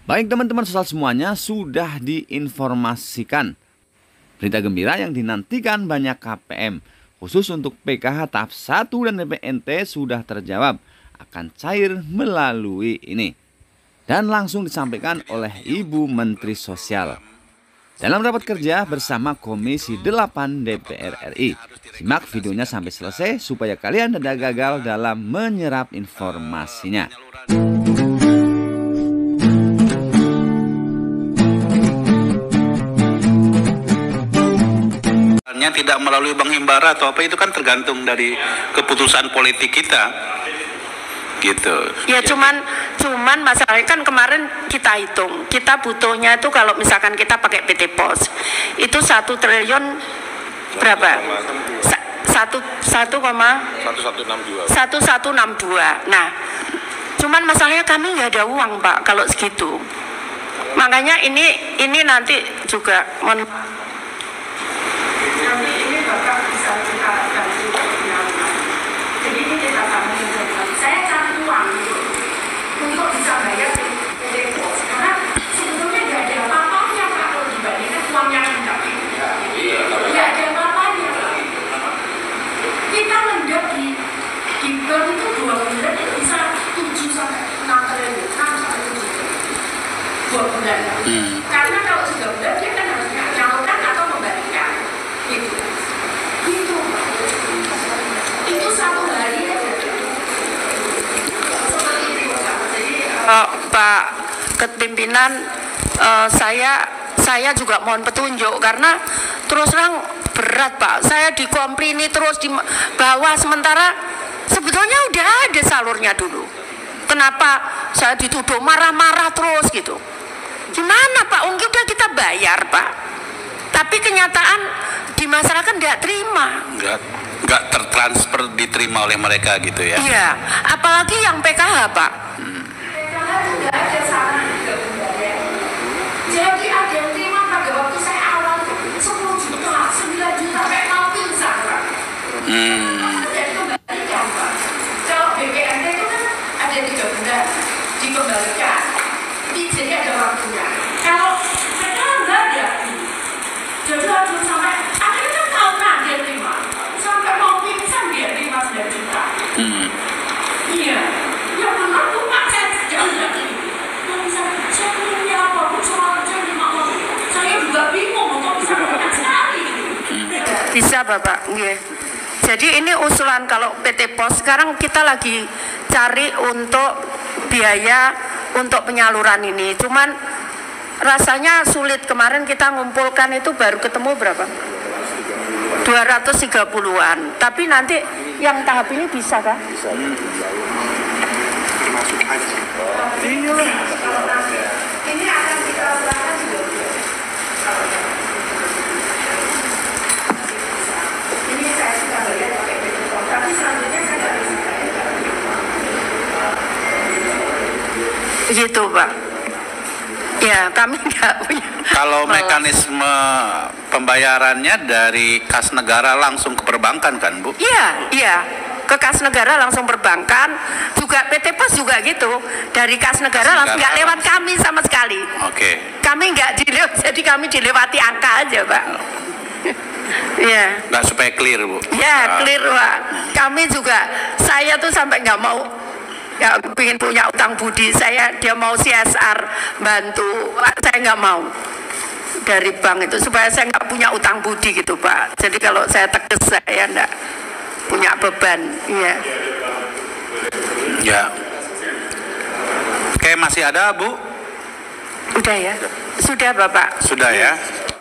Baik teman-teman sosial semuanya, sudah diinformasikan berita gembira yang dinantikan banyak KPM khusus untuk PKH tahap 1 dan PNT sudah terjawab akan cair melalui ini. Dan langsung disampaikan oleh Ibu Menteri Sosial dalam rapat kerja bersama Komisi 8 DPR RI. Simak videonya sampai selesai supaya kalian tidak gagal dalam menyerap informasinya. Tidak melalui bank himbara atau apa, itu kan tergantung dari keputusan politik kita gitu ya. Cuman masalahnya kan kemarin kita hitung, kita butuhnya itu kalau misalkan kita pakai PT Pos itu 1 triliun berapa? 1162. Nah, cuman masalahnya kami nggak ada uang Pak kalau segitu. Makanya ini nanti juga nanti ini Bapak bisa kita ganti penyaluran. Jadi ini kita tambah. Saya cari uang untuk bisa bayar PT Pos karena sebetulnya tidak ada apa-apanya Pak kalau dibandingkan uang yang tidak ada apa-apanya. Kita mendap di bank itu 2 bulan itu bisa 7 sampai 6 triliun, 6 sampai 7 triliun 2 bulan. Karena kalau 3 bulan dia kan harus menyalurkan atau membalikan. Itu 1 hari aja. Seperti itu. Jadi Pak Kepimpinan, saya juga mohon petunjuk karena terus terang berat Pak. Saya dikomplaini terus di bawah sementara sebetulnya udah ada salurnya dulu. Kenapa saya dituduh marah-marah terus gitu? Gimana Pak? Udah kita bayar Pak. Tapi kenyataan di masyarakat nggak terima. Nggak tertransfer, diterima oleh mereka gitu ya. Iya, apalagi yang PKH Pak. PKH itu nggak ada sana juga Bunda. Jadi ada yang terima pada waktu saya awal 10 juta, 9 juta, sampai mau pingsan Pak. Jadi kembalikan Pak. Kalau BPNT itu kan ada 3 bulan dikembalikan. Jadi ada waktunya. Kalau PKH nggak ada. Jadi harus sampai akhirnya tahunan dia terima. Sampai mau pingsan dia terima 9 juta. Iya. Ya benar tuh Pak, saya jangan lagi. Nggak bisa, saya punya apa pun soal saya terima uang. Saya juga bingung untuk bisa banyak sekali. Bisa Bapak, iya. Jadi ini usulan kalau PT Pos sekarang kita lagi cari untuk biaya untuk penyaluran ini. Cuman rasanya sulit. Kemarin kita ngumpulkan itu baru ketemu berapa? 230-an. Tapi nanti yang tahap ini bisa kan? Bisa. Termasuk haji. Iya. Ini akan kita lakukan juga. Ini saya sudah bayar pakai PT Pos. Tapi selanjutnya saya nggak bisa bayar. Begitu Pak. Ya, kami nggak punya. Kalau mekanisme pembayarannya dari kas negara langsung ke perbankan kan Bu? Iya. Ke kas negara langsung perbankan. Juga PT Pos juga gitu. Dari kas negara langsung nggak lewat kami sama sekali. Oke. Kami nggak dilewati, jadi kami dilewati angka aja Pak. Iya. Nggak supaya clear Bu? Ya, clear Pak. Kami juga, saya tuh sampai nggak mau. Ya, pengen punya utang budi dia mau CSR bantu, saya nggak mau dari bank itu supaya saya nggak punya utang budi gitu Pak. Jadi kalau saya tegas saya nggak punya beban. Iya. Ya. Oke, masih ada Bu? Udah ya, sudah Bapak. Sudah ya.